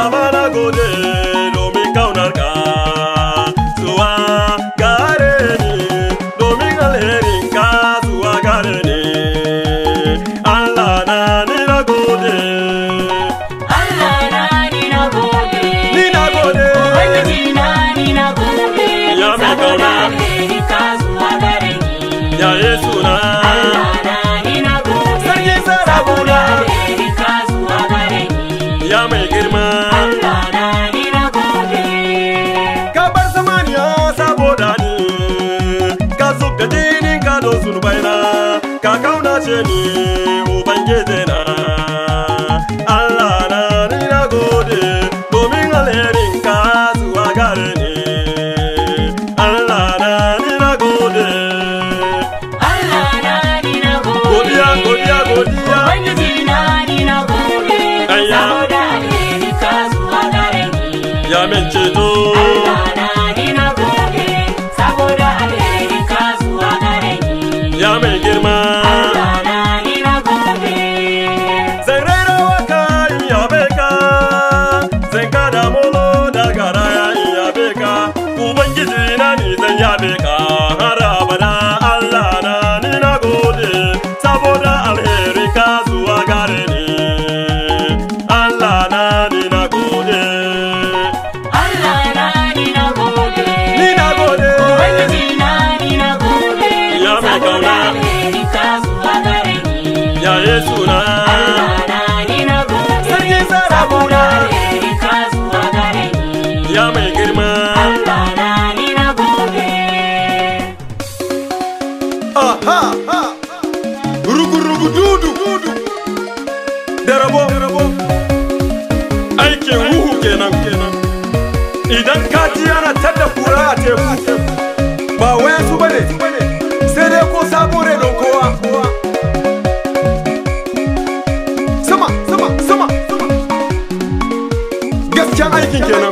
Baba na gode domin kaunarka zuwa gare ni, domin alherinka zuwa gare ni. Allah na ni na gode, Allah na ni na gode, ni na gode, Ubangiji na ni na gode, ya mai saboda kauna, alherinka zuwa gare ni. ya Yesu na, Allah na ni na gode, sarki saboda sarakuna, alherinka zuwa gare ni. ya mai girma. Allah na ni na gode. Ka bar samaniya saboda ni, ka zuga jinin ka don zunubaina, ka kaunace ni Ubangiji na. Allah na ni na gode domin alherinka zuwa gare ni. Allah na ni na gode, Allah na ni na gode, godiya godiya godiya. Ubangiji na ni na gode, Ayya. saboda alherinka zuwa gare ni. Ya min ceto, Allah na ni na gode, saboda alherinka zuwa gare ni. ya mai girma. Allah na ni na gode. Zan rera waka in yabe ka, zan kada molo da garaya in yabe ka. Ubangiji na ni zan yabe ka har abada. Allah na ni na gode saboda alheri ka zuwa gare ni. Allah na ni na gode, Allah na ni na gode, ni na gode. Ubangiji na ni na gode, Ya mai saboda kauna, alherinka zuwa gare ni. ya Yesu na, Allah na ni na gode, sarki sarakuna, saboda alherinka zuwa gare ni. ya mai girma. Allah na ni na gode. Aha, rugu rugu dudu, da rabo, aikin huhu kenan. Idan ka ji ana tada kura a teku, ba wayansu bane, sai dai ko sabon rai don kowa. Sama, sama, sama, gaskiyan aikin kenan.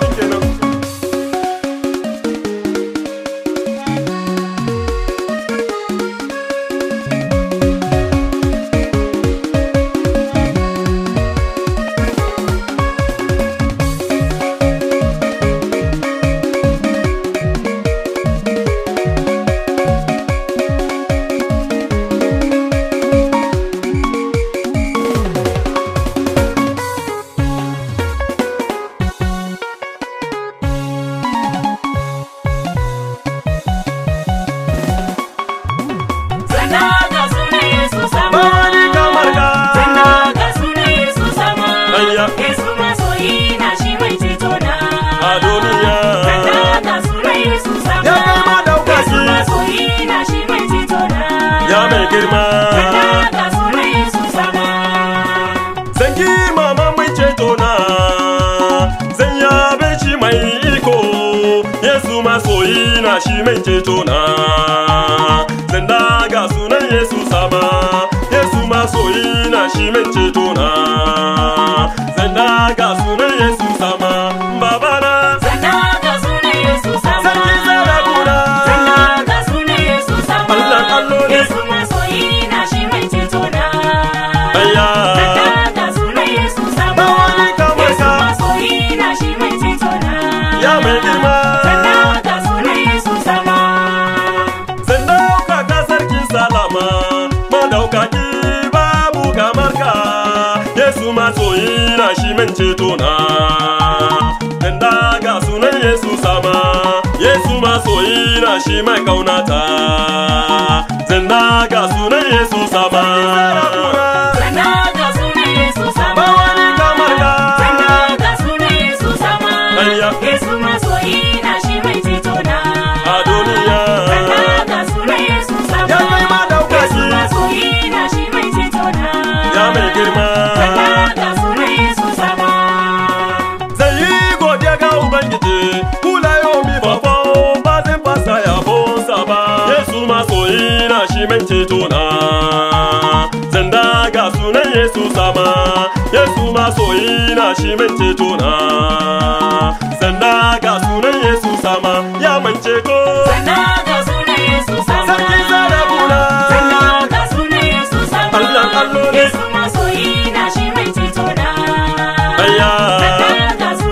Zanaga sunan Yesu sama, Ba wani kamar ka. zanaga sunan Yesu sama, Ayya. Yesu masoyi na shi mai ceto na. A duniya. Zanaga sunan Yesu sama, Ya kai madaukaki. Yesu masoyi na shi mai ceto na. Ya mai girma. Zanaga sunan Yesu sama, Zan girmama mai ceto na, zan yabe shi mai iko, Yesu masoyi na shi mai ceto na. Zan daga sunan Yesu sama, Yesu masoyi na shi mai ceto na. Zan daga sunan Yesu sama, Baba na, zanaga sunan Yesu sama, sarki sarakuna, zanaga sunan Yesu sama, Allah alloli. Yesu masoyi na shi mai ceto na. ayya, Zanaga sunan Yesu sama, ba wani kamar Yesu ka. masoyi na shi mai ceto na. Ya mai girma. Zanaga sunan Yesu sama, Zan dauka ka sarki salama, madaukaki babu kamar ka, Yesu masoyi na shi min ceto na. Zan daga sunan Yesu sama, Yesu masoyi na shi mai kaunata. Zan daga sunan Yesu sama. zanaga sunan Yesu sama, Ba wani kamar ka. zanaga sunan Yesu sama, Ayya. Yesu masoyi na shi mai ceto na. A duniya. Zanaga sunan Yesu sama, Ya kai madaukaki. Yesu masoyi na shi mai ceto na. Ya mai girma. Zanaga sunan Yesu sama, Zan yi godiya ga Ubangiji, kula yau mi babba ba zan fasa yabonsa ba. Yesu masoyi na shi min ceto na. Zan daga sunan Yesu sama, Yesu masoyi na shi min ceto na. Zan daga sunan Yesu sama, ya min ceto. zanaga sunan Yesu sama, Sarki sarakuna, zanaga sunan Yesu sama, Allah alloli. Yesu masoyi na shi mai ceto na. ayya, Zanaga sunan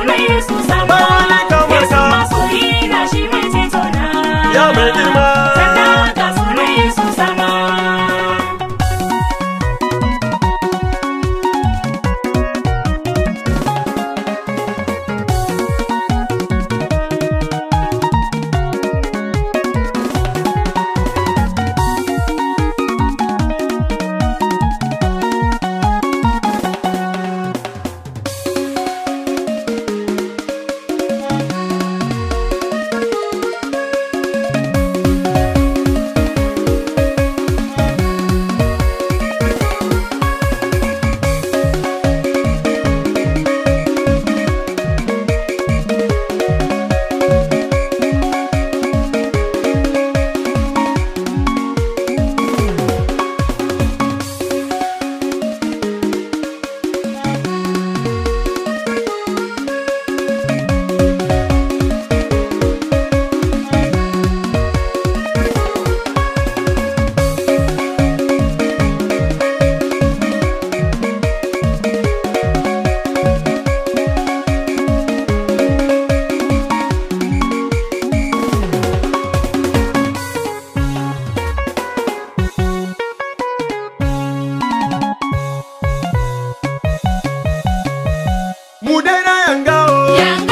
na yanga o. Yanga